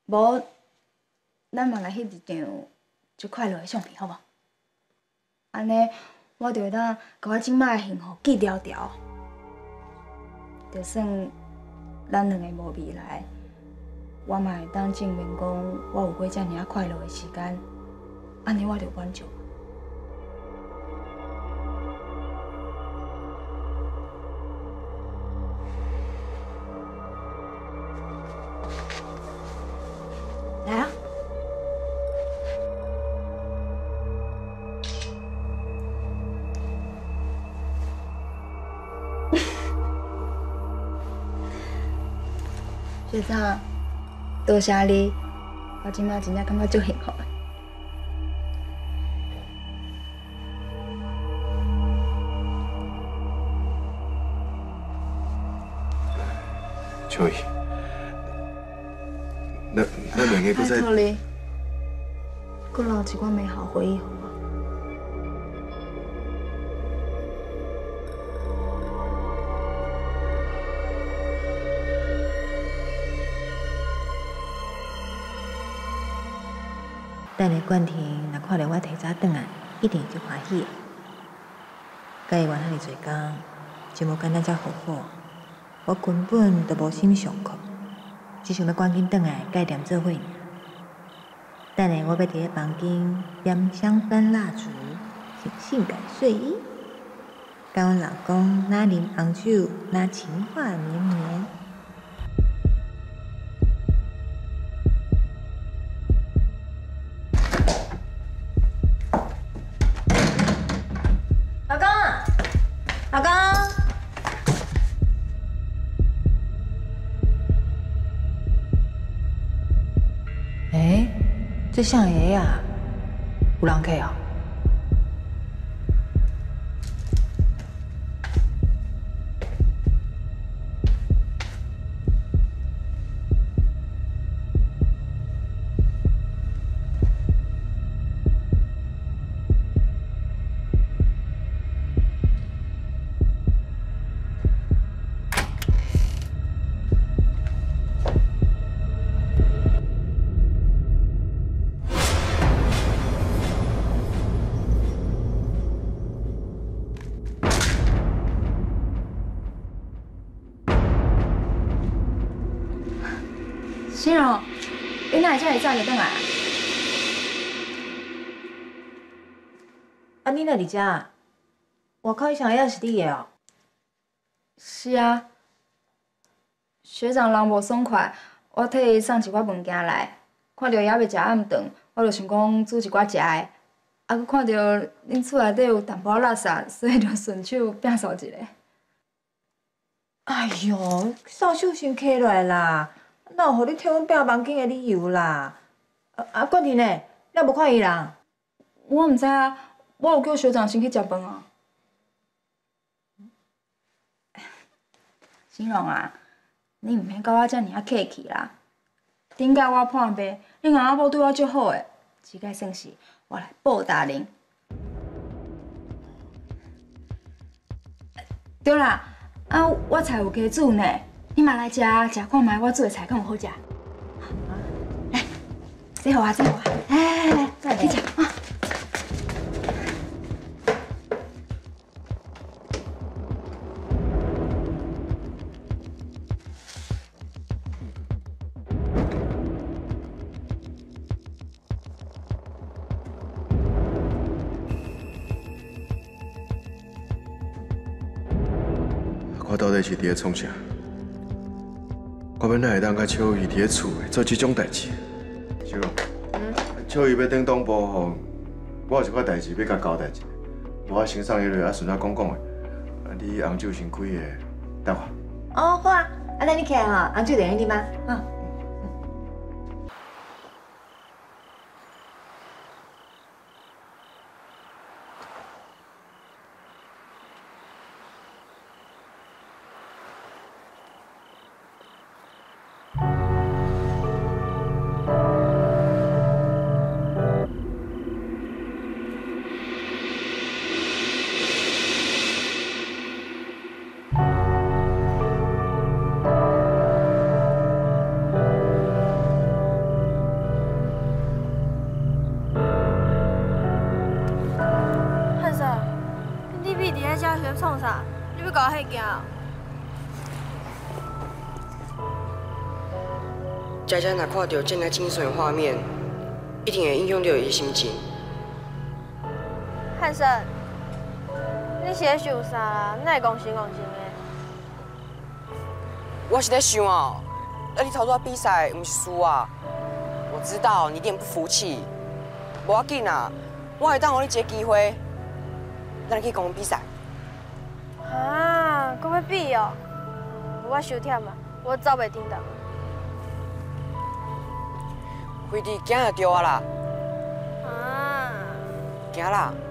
无，咱嘛来翕一张就快乐的相片，好无？安尼，我就会当甲我即摆的幸福记牢牢。就算咱两个无未来，我嘛会当证明讲我有过遮尔快乐的时间，安尼我就满足。来啊！学长，多谢你，我即摆真正感觉足幸福的。 秋怡，咱两个搁再。 拜托你，搁留一寡美好回忆，好吗？ 等下冠廷若看到我提早转来，一定就欢喜的。甲伊玩遐尼侪工，就无简单才好好。我根本就无心上课，只想要赶紧转来甲伊念做伙尔。等下我要伫咧房间点香氛蜡烛，请性感睡衣，甲阮老公哪啉红酒，哪情话绵绵。老公，老公。这谁啊？有人客啊？ 欣荣，你哪会遮尔早就转来啊？ 啊，你哪伫遮？外口迄双鞋是你的哦。 是啊，学长人无爽快，我替伊送一寡物件来，看到伊还未食暗顿，我就想讲煮一寡食的，啊，佮看到恁厝内底有淡薄仔垃圾，所以就顺手摒扫一下。 哎哟，扫帚先摕落来啦，哪有互你替阮摒房间的理由啦？啊，冠廷呢？你无看伊人？ 我毋知啊，我有叫学长先去食饭啊。欣荣啊，你毋免甲我遮尔啊客气啦。顶摆我破病，恁阿某对我足好诶，即摆算是我来报答恁。对啦，啊，我菜有加煮呢，你嘛来食看卖我煮的菜敢有好食。来，这互我，这互我，来，去食啊。 我到底是伫咧创啥？我本来会当甲秋怡伫咧厝诶做即种代志。小龙，秋怡要转党部吼，我有一块代志要甲交代一下。我先送伊落，啊顺便讲讲诶。你红酒先开诶，等我。 哦，好啊，安尼你起来吼，红酒等你啉吗？啊。 生创啥？你要甲我迄件？ 佳佳若看到这样精神的画面，一定会影响到伊的心情。 汉生，你是咧想啥啦？哪会戆心的？ 我是在想哦，你头拄比赛不是输啊？我知道你一定不服气，无要紧啊，我会当给你一个机会，咱去公园比赛。 啊，搁要比哦？我伤忝啊，我走袂停的。 飞弟行就对啊啦， 啊， 行啦。